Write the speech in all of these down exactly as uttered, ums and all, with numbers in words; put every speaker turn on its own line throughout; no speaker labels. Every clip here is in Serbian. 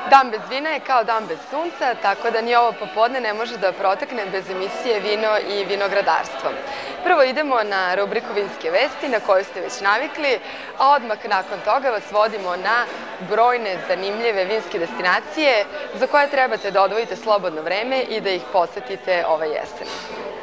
Dan bez vina je kao dan bez sunca, tako da ni ovo popodne ne može da protekne bez emisije Vino i vinogradarstvo. Prvo idemo na rubriku Vinske vesti, na koju ste već navikli, a odmah nakon toga vas vodimo na brojne zanimljive vinske destinacije za koje trebate da odvojite slobodno vreme i da ih posetite ove jeseni.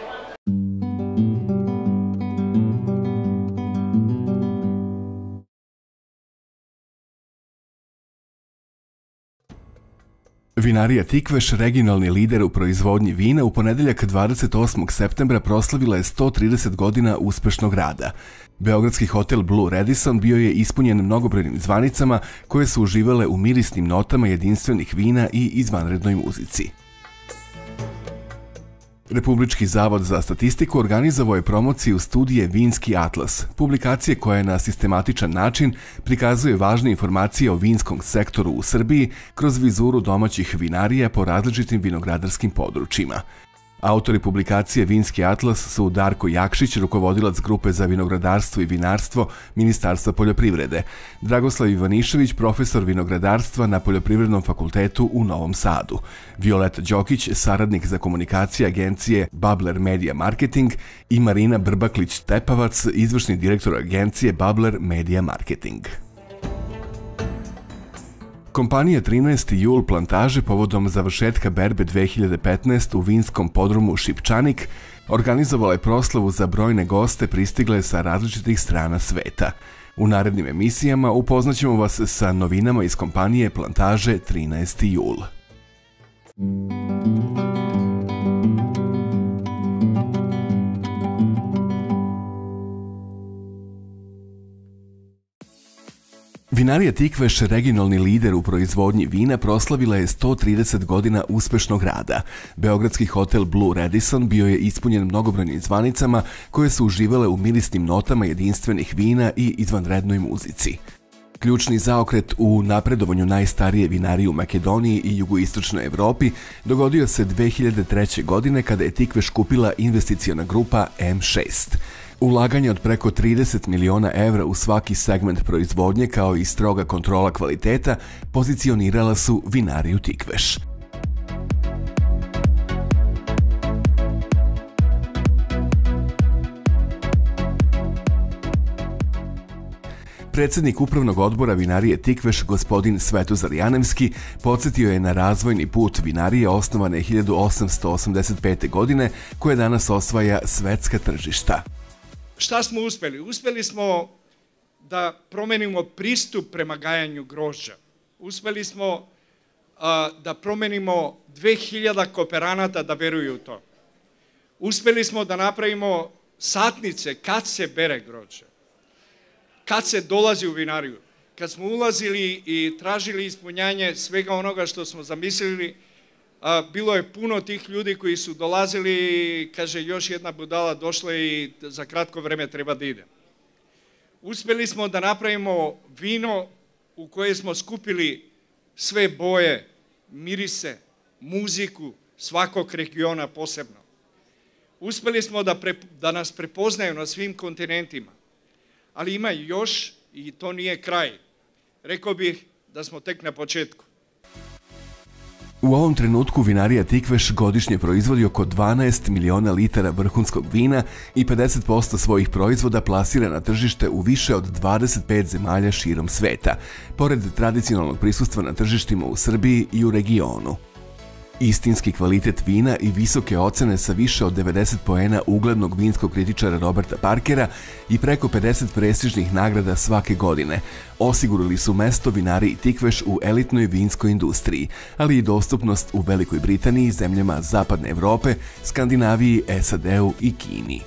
Vinarija Tikveš, regionalni lider u proizvodnji vina, u ponedeljak dvadeset osmog septembra proslavila je sto trideset godina uspešnog rada. Beogradski hotel Blue Radisson bio je ispunjen mnogobrojnim zvanicama koje su uživale u mirisnim notama jedinstvenih vina i izvanrednoj muzici. Republički zavod za statistiku organizovao je promociju studije Vinski atlas, publikacije koja na sistematičan način prikazuje važne informacije o vinskom sektoru u Srbiji kroz vizuru domaćih vinarija po različitim vinogradarskim područjima. Autori publikacije Vinski atlas su Darko Jakšić, rukovodilac Grupe za vinogradarstvo i vinarstvo Ministarstva poljoprivrede, Dragoslav Ivanišević, profesor vinogradarstva na Poljoprivrednom fakultetu u Novom Sadu, Violeta Đokić, saradnik za komunikacije agencije Babler Media Marketing i Marina Brbaklić-Tepavac, izvršni direktor agencije Babler Media Marketing. Kompanija trinaesti jul plantaže povodom završetka berbe dve hiljade petnaeste. u vinskom podrumu Šipčanik organizovala je proslavu za brojne goste pristigle sa različitih strana sveta. U narednim emisijama upoznaćemo vas sa novinama iz kompanije plantaže trinaesti jul. Vinarija Tikveš, regionalni lider u proizvodnji vina, proslavila je sto trideset godina uspešnog rada. Beogradski hotel Blue Radisson bio je ispunjen mnogobrojnim zvanicama koje su uživale u mirisnim notama jedinstvenih vina i izvanrednoj muzici. Ključni zaokret u napredovanju najstarije vinarije u Makedoniji i jugoistočnoj Evropi dogodio se dve hiljade treće. godine kada je Tikveš kupila investiciona grupa em šest. Ulaganje od preko trideset miliona evra u svaki segment proizvodnje kao i stroga kontrola kvaliteta pozicionirala su vinariju Tikveš. Predsednik upravnog odbora vinarije Tikveš, gospodin Svetozar Janemski, podsjetio je na razvojni put vinarije osnovane hiljadu osamsto osamdeset pete. godine, koje danas osvaja svetska tržišta.
Šta smo uspeli? Uspeli smo da promenimo pristup prema gajanju grožđa. Uspeli smo uh, da promenimo dve hiljade kooperanata da veruju u to. Uspeli smo da napravimo satnice kad se bere grožđe, kad se dolazi u vinariju. Kad smo ulazili i tražili ispunjanje svega onoga što smo zamislili, A, bilo je puno tih ljudi koji su dolazili i kaže još jedna budala došla i za kratko vreme treba da ide. Uspeli smo da napravimo vino u koje smo skupili sve boje, mirise, muziku svakog regiona posebno. Uspeli smo da, pre, da nas prepoznaju na svim kontinentima, ali ima još i to nije kraj. Rekao bih da smo tek na početku.
U ovom trenutku vinarija Tikveš godišnje proizvodi oko dvanaest miliona litara vrhunskog vina i pedeset posto svojih proizvoda plasira na tržište u više od dvadeset pet zemalja širom sveta, pored tradicionalnog prisustva na tržištima u Srbiji i u regionu. Istinski kvalitet vina i visoke ocene sa više od devedeset poena uglednog vinskog kritičara Roberta Parkera i preko pedeset prestižnih nagrada svake godine osigurali su mesto vinariji Tikveš u elitnoj vinskoj industriji, ali i dostupnost u Velikoj Britaniji, zemljama Zapadne Evrope, Skandinaviji, es a de-u i Kini.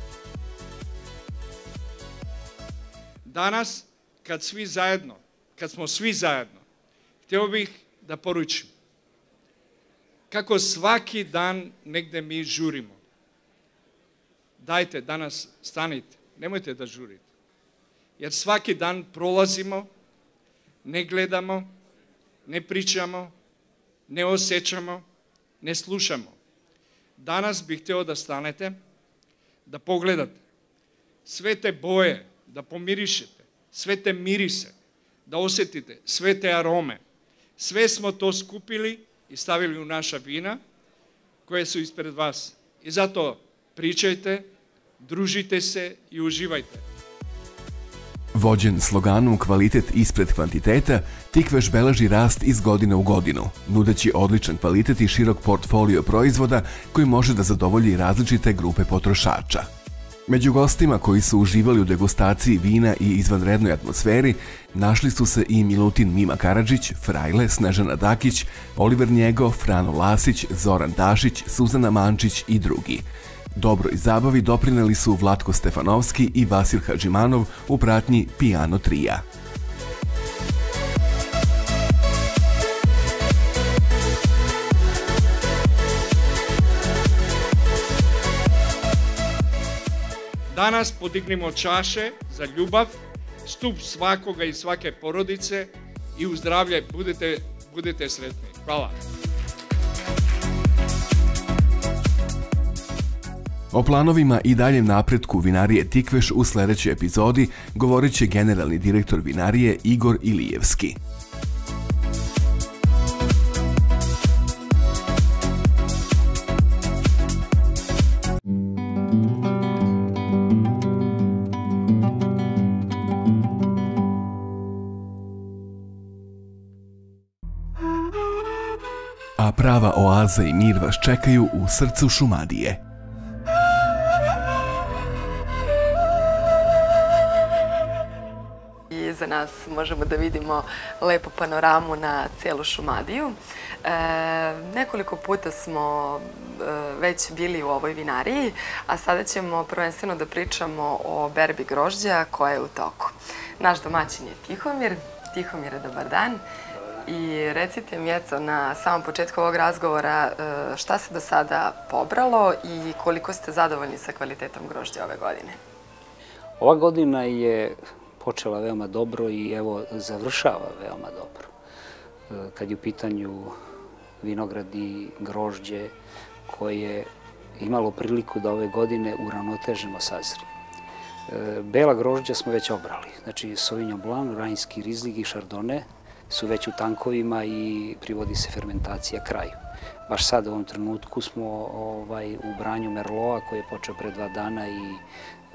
Danas, kad svi zajedno, kad smo svi zajedno, htio bih da poručim kako svaki dan negde mi žurimo. Dajte, danas stanite, nemojte da žurite. Jer svaki dan prolazimo, ne gledamo, ne pričamo, ne osjećamo, ne slušamo. Danas bih htio da stanete, da pogledate sve te boje, da pomirišete, sve te mirise, da osjetite sve te arome, Sve smo to skupili i stavili u naša vina koje su ispred vas. I zato pričajte, družite se i uživajte.
Vođen sloganom kvalitet ispred kvantiteta, Tikveš beleži rast iz godine u godinu, nudeći odličan kvalitet i širok portfolio proizvoda koji može da zadovolji različite grupe potrošača. Među gostima koji su uživali u degustaciji vina i izvanrednoj atmosferi našli su se i Milutin Mima Karadžić, Frajle, Snežana Dakić, Oliver Njego, Frano Lasić, Zoran Dašić, Suzana Mančić i drugi. Dobroj zabavi doprineli su Vlatko Stefanovski i Vasil Hadžimanov u pratnji Piano trija.
Danas podignimo čaše za ljubav, stup svakoga i svake porodice i u zdravlje budete, budete sretni. Hvala.
O planovima i daljem napretku vinarije Tikveš u sljedećoj epizodi govorit će generalni direktor vinarije Igor Ilijevski. A prava oaza i mir vas čekaju u srcu Šumadije.
Iza nas možemo da vidimo lepu panoramu na cijelu Šumadiju. E, nekoliko puta smo e, već bili u ovoj vinariji, a sada ćemo prvenstveno da pričamo o berbi grožđa koja je u toku. Naš domaćin je Tihomir. Tihomire, dobar dan. I recite mi, eto, na samom početku ovog razgovora šta se do sada pobralo i koliko ste zadovoljni sa kvalitetom grožđa ove godine?
Ova godina je počela veoma dobro i evo završava veoma dobro. Kad je u pitanju vinograd i grožđe koje je imalo priliku da ove godine uravnoteženo sazri. Bela grožđa smo već obrali, znači Sauvignon Blanc, Rajnski Rizling i Chardonnay su već u tankovima i privodi se fermentacija kraju. Baš sad u ovom trenutku smo ovaj, u branju Merloa koji je počeo pre dva dana i e,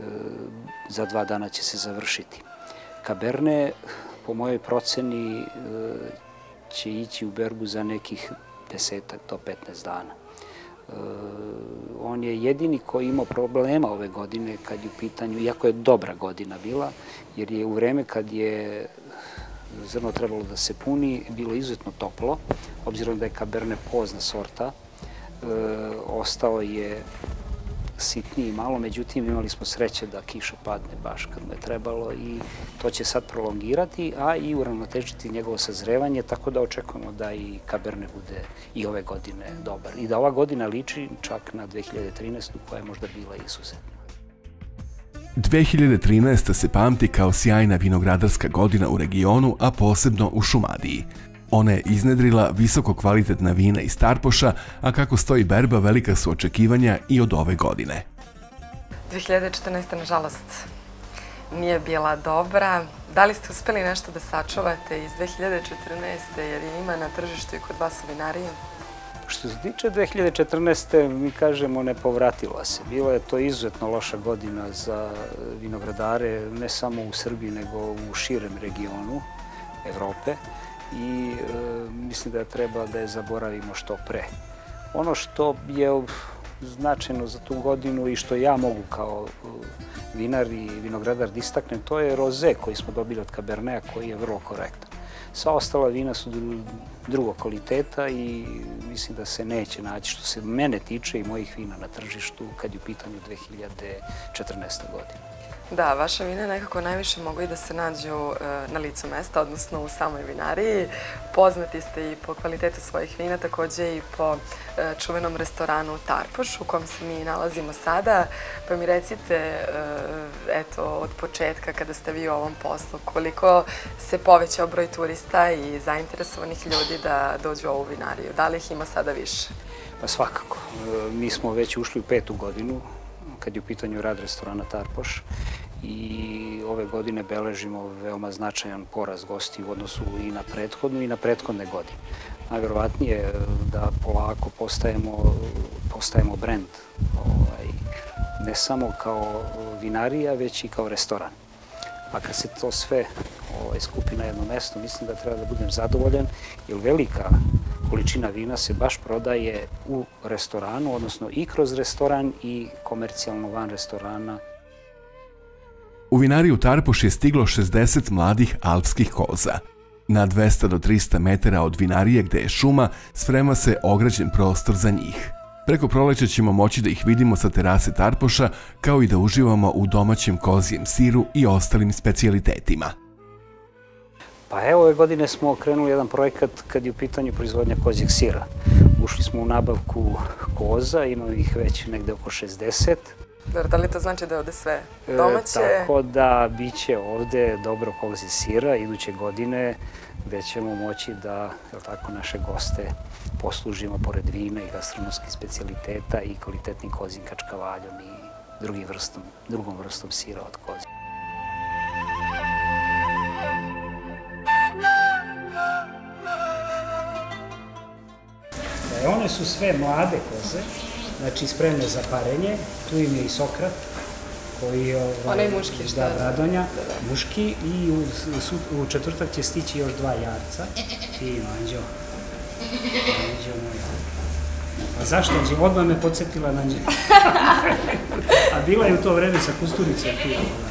za dva dana će se završiti. Cabernet, po mojoj proceni, e, će ići u berbu za nekih desetak do petnaest dana. E, on je jedini koji imao problema ove godine kad je u pitanju, iako je dobra godina bila, jer je u vreme kad je zrno trebalo da se puni, bilo izuzetno toplo, obzirom da je Cabernet pozna sorta, e, ostao je sitniji malo, međutim imali smo sreće da kiša padne baš kad mu je trebalo i to će sad prolongirati, a i uravnotežiti njegovo sazrevanje, tako da očekujemo da i Cabernet bude i ove godine dobar. I da ova godina liči čak na dve hiljade trinaestu koja je možda bila izuzetna.
dve hiljade trinaesta. se pamti kao sjajna vinogradarska godina u regionu, a posebno u Šumadiji. Ona je iznedrila visoko kvalitetna vina iz Tarpoša, a kako stoji berba, velika su očekivanja i od ove godine.
dve hiljade četrnaesta. nažalost nije bila dobra. Da li ste uspeli nešto da sačuvate iz dve hiljade četrnaeste. jer je ima na tržištu i kod vas u vinariji?
Što se tiče dve hiljade četrnaeste. mi kažemo ne povratila se. Bila je to izuzetno loša godina za vinogradare, ne samo u Srbiji, nego u širem regionu Evrope i e, mislim da treba da je zaboravimo što pre. Ono što je značajno za tu godinu i što ja mogu kao vinar i vinogradar da istaknem, to je roze koji smo dobili od Caberneta koji je vrlo korektan. Sva ostala vina su drugog kvaliteta i mislim da se neće naći, što se mene tiče i mojih vina na tržištu, kad je u pitanju dve hiljade četrnaesta. godina.
Da, vaša vina nekako najviše mogu i da se nađu na licu mesta, odnosno u samoj vinariji. Poznati ste i po kvalitetu svojih vina, takođe i po čuvenom restoranu Tarpoš, u kom se mi nalazimo sada. Pa mi recite, eto, od početka kada ste vi u ovom poslu, koliko se povećao broj turista i zainteresovanih ljudi da dođu u ovu vinariju? Da li ih ima sada više?
Pa svakako. Mi smo već ušli u petu godinu kad je u pitanju rad restorana Tarpoš i ove godine beležimo veoma značajan porast gosti u odnosu i na prethodnu i na prethodne godine. Najverovatnije je da polako postajemo, postajemo brend, ovaj, ne samo kao vinarija, već i kao restoran. A kad se to sve ovaj, skupi na jedno mesto, mislim da treba da budem zadovoljan, jer velika količina vina se baš prodaje u restoranu, odnosno i kroz restoran i komercijalno van restorana.
U vinariju Tarpuš je stiglo šezdeset mladih alpskih koza. Na dvesta do trista metara od vinarije gde je šuma sprema se ograđen prostor za njih. Preko proleća ćemo moći da ih vidimo sa terase Tarpoša, kao i da uživamo u domaćem kozijem siru i ostalim specijalitetima.
Pa evo, ove godine smo krenuli jedan projekat kad je u pitanju proizvodnja kozjeg sira. Ušli smo u nabavku koza, imamo ih već negde oko šezdeset.
Da li to znači da je ovde sve domaće?
E, tako da bit će ovde dobro kozje sira iduće godine, gde ćemo moći da tako, naše goste poslužimo pored vina i gastronomskih specijaliteta i kvalitetnim kozjim kačkavaljom i drugim vrstom, drugom vrstom sira od kozja.
E, one su sve mlade koze, znači spremne za parenje. Tu im je i Sokrat, koji je
onaj muški, šta je?
Radonja, muški, i u, u četvrtak će stići još dva jarca. Fino, Anđo. Anđo moja. A zašto, Anđe? Odmah me podsjetila na Anđe. A bila je u to vreme sa Kusturicom tu.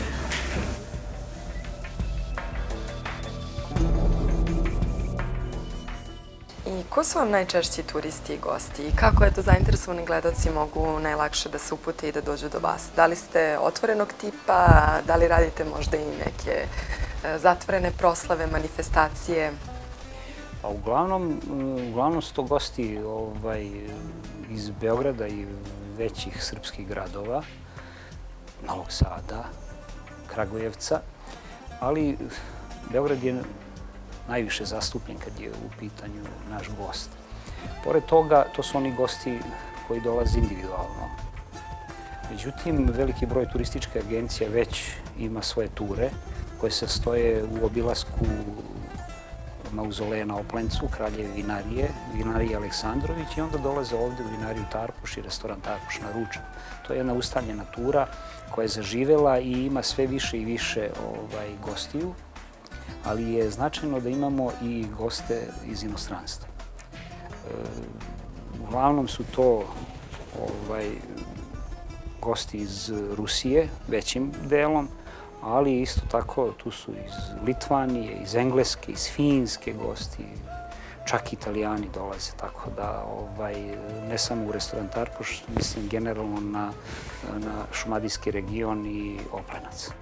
Ko su vam najčešći turisti i gosti i kako je to zainteresovani gledalci mogu najlakše da se upute i da dođu do vas? Da li ste otvorenog tipa, da li radite možda i neke zatvorene proslave, manifestacije?
Pa uglavnom, uglavnom su to gosti ovaj, iz Beograda i većih srpskih gradova, Novog Sada, Kragujevca, ali Beograd je najviše zastupljen kad je u pitanju naš gost. Pored toga, to su oni gosti koji dolaze individualno. Međutim, veliki broj turističke agencije već ima svoje ture koje se stoje u obilasku mauzoleja na Oplencu, Kraljeve vinarije, vinarije Aleksandrović, i onda dolaze ovde u vinariju Tarpuš i restoran Tarpuš na ručak. To je jedna ustavljena tura koja je zaživela i ima sve više i više ovaj, gostiju, ali je značajno da imamo i goste iz inostranstva. E, uglavnom su to ovaj, gosti iz Rusije, većim delom, ali isto tako tu su iz Litvanije, iz Engleske, iz Finske gosti, čak Italijani dolaze, tako da ovaj, ne samo u restoran Tarpuš, mislim generalno na, na šumadijski region i Oplenac.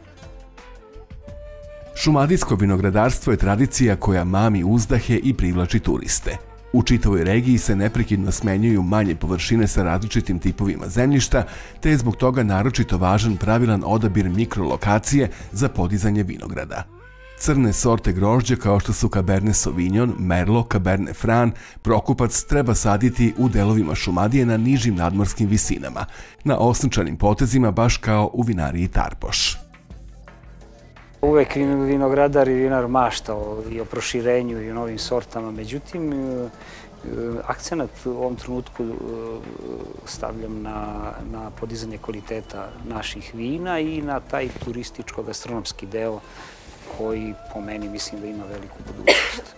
Šumadijsko vinogradarstvo je tradicija koja mami uzdahe i privlači turiste. U čitavoj regiji se neprekidno smenjuju manje površine sa različitim tipovima zemljišta, te je zbog toga naročito važan pravilan odabir mikrolokacije za podizanje vinograda. Crne sorte grožđa kao što su Cabernet Sauvignon, Merlot, Cabernet Franc, Prokupac treba saditi u delovima Šumadije na nižim nadmorskim visinama, na osunčanim potezima baš kao u vinariji Tarpoš.
Uvek vinogradar i vinar mašta i o proširenju i o novim sortama, međutim, akcenat u ovom trenutku stavljam na, na podizanje kvaliteta naših vina i na taj turističko-gastronomski deo koji, po meni, mislim da ima veliku budućnost.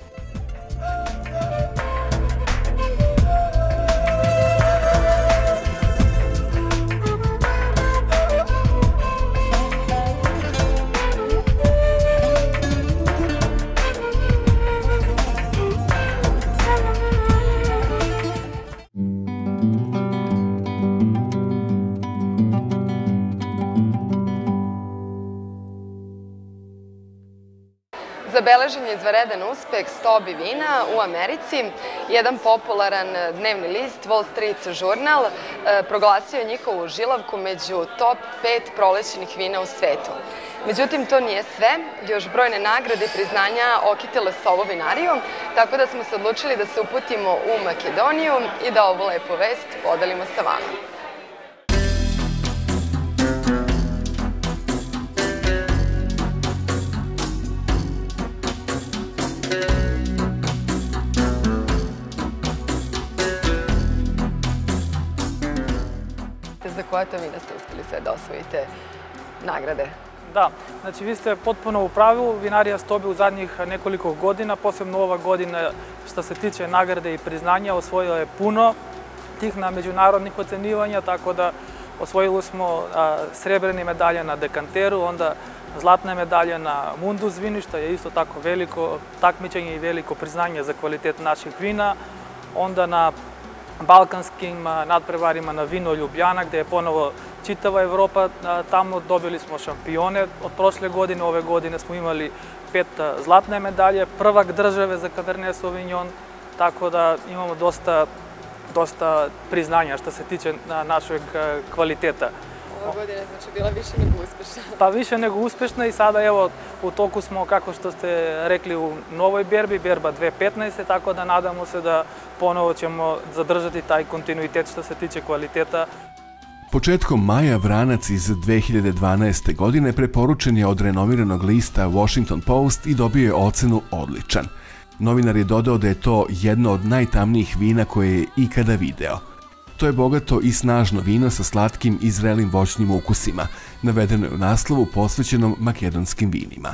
Zabeležen je izvanredan uspeh Stobi vina u Americi. Jedan popularan dnevni list, Wall Street Journal, proglasio je njihovu žilavku među top pet prolećenih vina u svetu. Međutim, to nije sve. Još brojne nagrade i priznanja okitile su ovu vinariju, tako da smo se odlučili da se uputimo u Makedoniju i da ovu lepu vest podelimo sa vama. koja to vina ste uspeli sve da osvojite nagrade?
Da, znači vi ste potpuno u pravu, vinarija Stobe u zadnjih nekoliko godina, posebno ova godina što se tiče nagrade i priznanja, osvojila je puno tih na međunarodnih ocenivanja, tako da osvojili smo srebrne medalje na dekanteru, onda zlatne medalje na Mundus vini, što je isto tako veliko takmičenje i veliko priznanje za kvalitet naših vina, onda na balkanskim nadprevarima na vino Ljubljana, gde je ponovo čitava Evropa, tamo dobili smo šampione od prošle godine, ove godine smo imali pet zlatne medalje, prvak države za Cabernet Sauvignon, tako da imamo dosta, dosta priznanja što se tiče našeg kvaliteta.
Ova godina je znači bila više nego uspešna.
Pa više nego uspešna i sada evo u toku smo, kako što ste rekli, u novoj berbi, berba dve hiljade petnaeste, tako da nadamo se da ponovo ćemo zadržati taj kontinuitet što se tiče kvaliteta.
Početkom maja vranac iz dve hiljade dvanaeste. godine preporučen je od renomiranog lista Washington Post i dobio je ocenu odličan. Novinar je dodao da je to jedno od najtamnijih vina koje je ikada video. To je bogato i snažno vino sa slatkim i zrelim voćnim ukusima, navedeno je u naslovu posvećenom makedonskim vinima.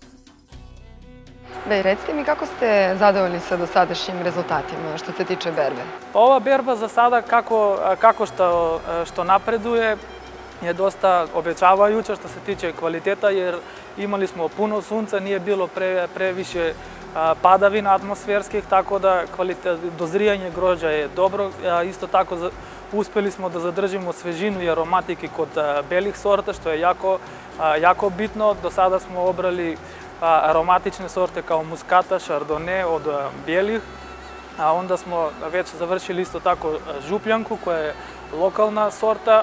Da, i recite mi kako ste zadovoljni sa dosadašnjim rezultatima što se tiče berbe?
Pa ova berba za sada kako, kako što, što napreduje je dosta obećavajuća što se tiče kvaliteta, jer imali smo puno sunca, nije bilo pre, previše padavina atmosferskih, tako da kvalitet, dozrijanje grožđa je dobro. Isto tako uspeli smo da zadržimo svežinu i aromatike kod belih sorta, što je jako, jako bitno. Do sada smo obrali aromatične sorte kao muskata, šardone od bijelih, a onda smo već završili isto tako župljanku koja je lokalna sorta,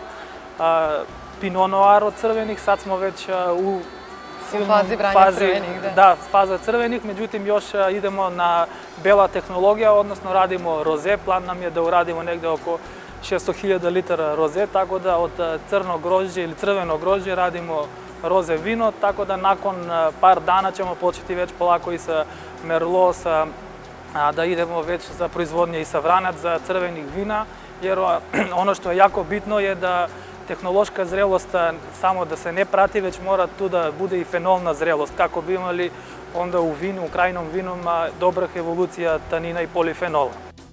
Pinot Noir od crvenih, sad smo već u
U fazi branja crvenih, da.
Da, faza crvenih, međutim još idemo na bela tehnologija, odnosno radimo roze, plan nam je da uradimo negde oko šesto hiljada litara roze, tako da od crnog grožđa ili crvenog grožđa radimo roze vino, tako da nakon par dana ćemo početi već polako i sa Merlot, sa, da idemo već za proizvodnje i sa vranac za crvenih vina, jer ono što je jako bitno je da tehnološka zrelost samo da se ne prati, već mora tu da bude i fenolna zrelost, kako bi imali onda u vinu, u krajnom vinu, dobrih evolucija tanina i polifenola.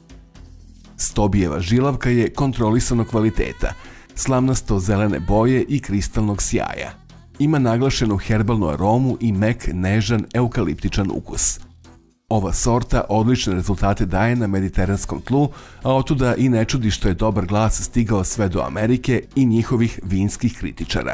Stobijeva žilavka je kontrolisanog kvaliteta, slamnasto zelene boje i kristalnog sjaja. Ima naglašenu herbalnu aromu i mek, nežan, eukaliptičan ukus. Ova sorta odlične rezultate daje na mediteranskom tlu, a otuda i ne čudi što je dobar glas stigao sve do Amerike i njihovih vinskih kritičara.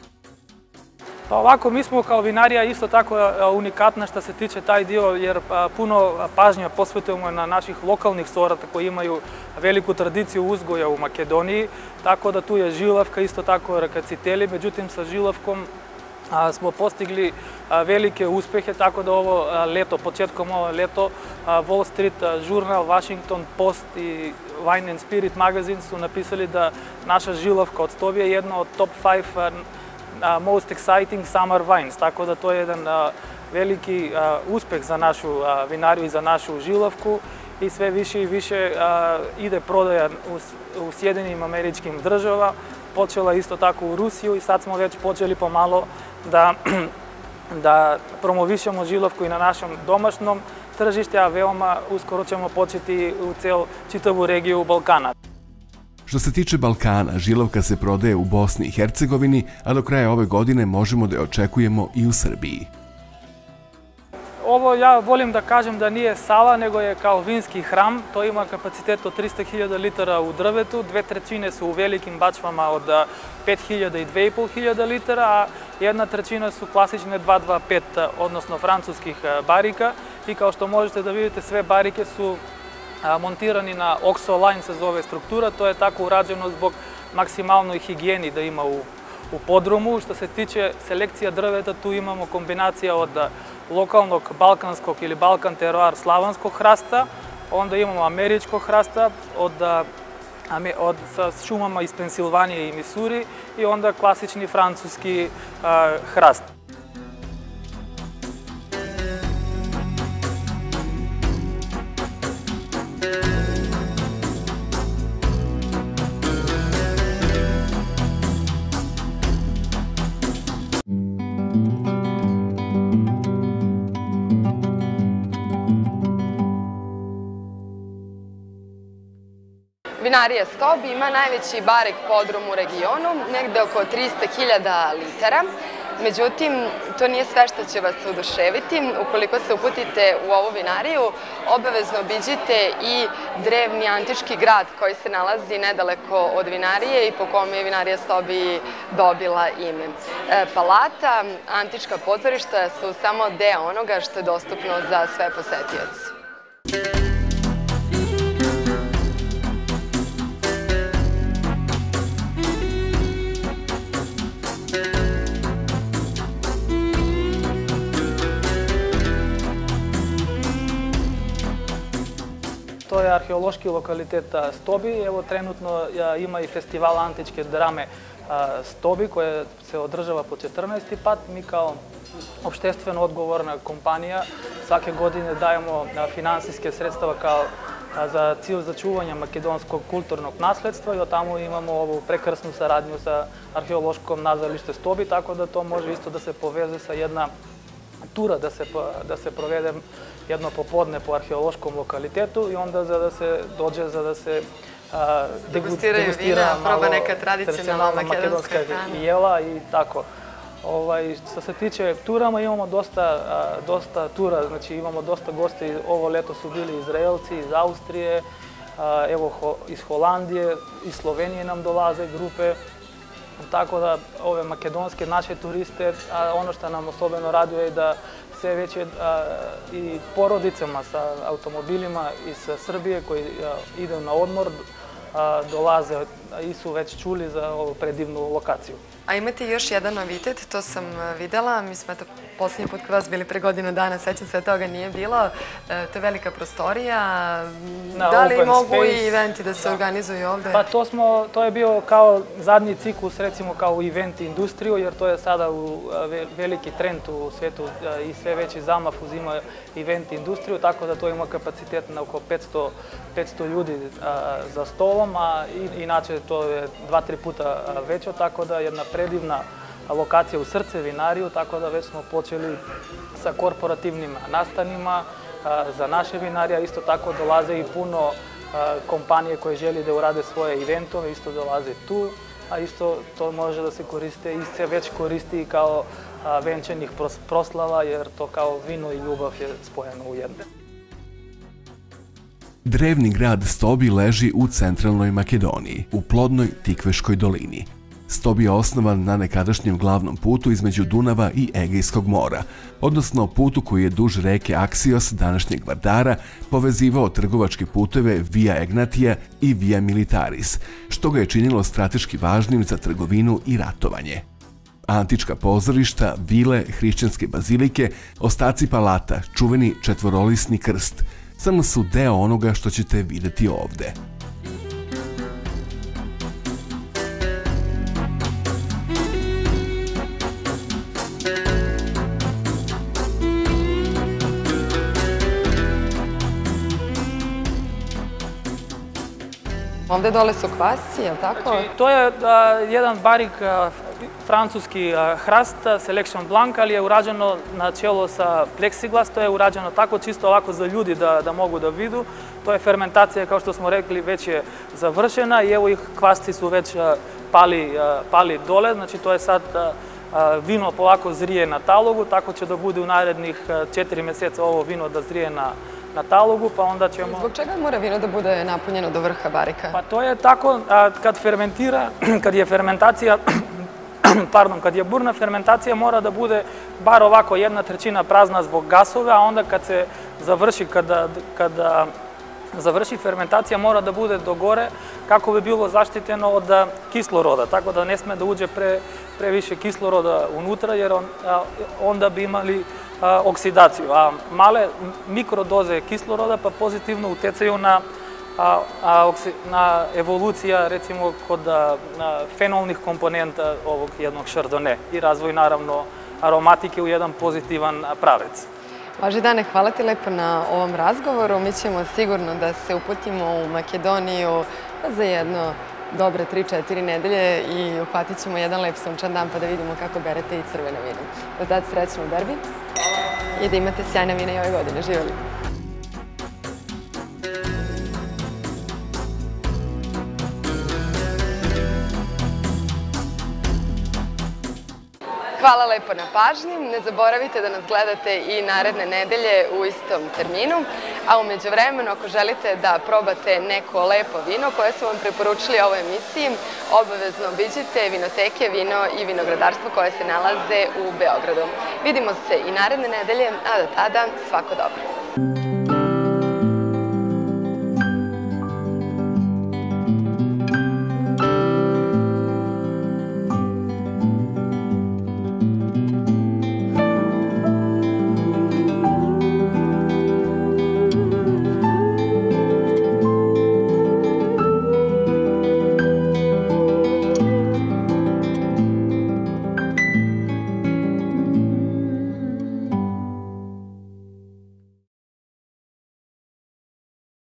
Pa ovako, mi smo kao vinarija isto tako unikatna što se tiče taj dio, jer puno pažnja posvetujemo na naših lokalnih sorata koji imaju veliku tradiciju uzgoja u Makedoniji, tako da tu je žilavka, isto tako rakaciteli, međutim sa žilavkom smo postigli velike uspehe, tako da ovo leto, početkom ovo leto, Wall Street Journal, Washington Post i Wine and Spirit magazin su napisali da naša žilavka od Stobije je jedna od top five most exciting summer wines, tako da to je jedan veliki uspeh za našu vinariju i za našu žilavku i sve više i više ide prodaja u Sjedinim Američkim Državama, počela isto tako u Rusiju i sad smo već počeli pomalo da, da promovišemo žilavku i na našem domaćnom tržištu, a veoma uskoro ćemo početi u celu čitavu regiju Balkana.
Što se tiče Balkana, žilavka se prodaje u Bosni i Hercegovini, a do kraja ove godine možemo da je očekujemo i u Srbiji.
Ovo ja volim da kažem da nije sala, nego je kao vinski hram. To ima kapacitet od trista hiljada litara u drvetu, dve trećine su u velikim bačvama od pet hiljada i dve i po hiljade litara, a jedna trećina su klasične dva dva pet, odnosno francuskih barika. I kao što možete da vidite, sve barike su montirani na oxo line, se zove struktura. To je tako urađeno zbog maksimalnoj higijeni da ima u, u podrumu. Što se tiče selekcija drveta, tu imamo kombinacija od lokalnog balkanskog ili Balkan teroar slavanskog hrasta, onda imamo američkog hrasta od, od, sa šumama iz Pensilvanije i Misuri i onda klasični francuski a, hrast.
Vinarija Stobi ima najveći barek podrum u regionu, negde oko trista hiljada litara. Međutim, to nije sve što će vas oduševiti. Ukoliko se uputite u ovu vinariju, obavezno obiđite i drevni antički grad koji se nalazi nedaleko od vinarije i po kome je Vinarija Stobi dobila ime. Palata, antička pozorišta su samo deo onoga što je dostupno za sve posetioce.
To je arheološki lokalitet Stobi. Evo, trenutno ima i festival antičke drame Stobi, koja se održava po četrnaesti put. Mi kao opštveno odgovorna kompanija svake godine dajemo finansijske sredstva kao za cilj začuvanja makedonskog kulturnog nasledstva i od tamo imamo ovu prekrasnu saradnju sa arheološkom nazalište Stobi, tako da to može isto da se poveze sa jedna tura, da se, da se provede jedno popodne po arheološkom lokalitetu i onda za da se dođe, za da se a,
degustiraju vina, proba neka tradicionalna makedonska
jela i tako. Ovaj, što se tiče turama, imamo dosta, a, dosta tura, znači imamo dosta gosti, ovo leto su bili Izraelci iz Austrije, a, evo ho, iz Holandije, iz Slovenije nam dolaze grupe. Tako da ove makedonske naše turiste, a ono što nam osobeno raduje je da sve veće i porodicama sa automobilima iz Srbije koji idu na odmor dolaze i su već čuli za ovu predivnu lokaciju.
A imate još jedan novitet, to sam videla, mi smo posljednji put kod vas bili pre godinu dana, sećam se da toga nije bilo, to je velika prostorija, da li mogu i eventi da se organizuju ovde?
Pa to smo, to je bio kao zadnji ciklus recimo kao u event industriju, jer to je sada veliki trend u svetu i sve veći zamah uzima event industriju, tako da to ima kapacitet na oko petsto ljudi za stolom, a inače to je dva, tri puta veće, tako da jedna predivna lokacija u srce vinariju, tako da već smo počeli sa korporativnim nastanima za naše vinarija. Isto tako dolaze i puno kompanije koje želi da urade svoje eventove, isto dolaze tu, a isto to može da se koriste i se već koristi kao venčanih proslava, jer to kao vino i ljubav je spojeno u jedno.
Drevni grad Stobi leži u centralnoj Makedoniji, u plodnoj Tikveškoj dolini. Stobi je osnovan na nekadašnjem glavnom putu između Dunava i Egejskog mora, odnosno putu koji je duž reke Aksios, današnjeg Vardara, povezivao trgovačke puteve Via Egnatia i Via Militaris, što ga je činilo strateški važnim za trgovinu i ratovanje. Antička pozorišta, vile, hrišćanske bazilike, ostaci palata, čuveni četvorolisni krst, samo su deo onoga što ćete videti ovde.
Ovde dole su kvasci, je li tako?
Znači, to je jedan barik francuski hrast, Selection Blanc, ali je urađeno na čelo sa pleksiglas, to je urađeno tako čisto ovako za ljudi da mogu da vidu. To je fermentacija, kao što smo rekli, već je završena i evo ih kvasci su već pali dole, znači to je sad vino polako zrije na talogu, tako će da bude u narednih četiri mjeseca ovo vino da zrije na na talogu, pa onda ćemo...
Zbog čega mora vino da bude napunjeno do vrha barika?
Pa to je tako, kad fermentira, kad je fermentacija, pardon, kad je burna fermentacija mora da bude bar ovako jedna trećina prazna zbog gasova, a onda kad se završi, kada, kada završi fermentacija mora da bude do gore kako bi bilo zaštiteno od kisloroda, tako da ne sme da uđe pre, previše kisloroda unutra, jer on, onda bi imali oksidaciju, a male mikrodoze kisloroda pa pozitivno utjecaju na, a, a, na evolucija recimo kod a, fenolnih komponenta ovog jednog šardone i razvoj naravno aromatike u jedan pozitivan pravec.
Božidane, hvala ti lepo na ovom razgovoru. Mi ćemo sigurno da se uputimo u Makedoniju za jedno dobre tri četiri nedelje i uhvatit ćemo jedan lep sunčan dan pa da vidimo kako berete i crveno vino. Do tada srećno u berbi i da imate sjajna vina i ove godine. Živjeli! Hvala lepo na pažnji. Ne zaboravite da nas gledate i naredne nedelje u istom terminu. A umeđu vremenu, ako želite da probate neko lepo vino koje su vam preporučili ovoj emisiji, obavezno obiđite vinoteke, vino i vinogradarstvo koje se nalaze u Beogradu. Vidimo se i naredne nedelje, a do tada svako dobro.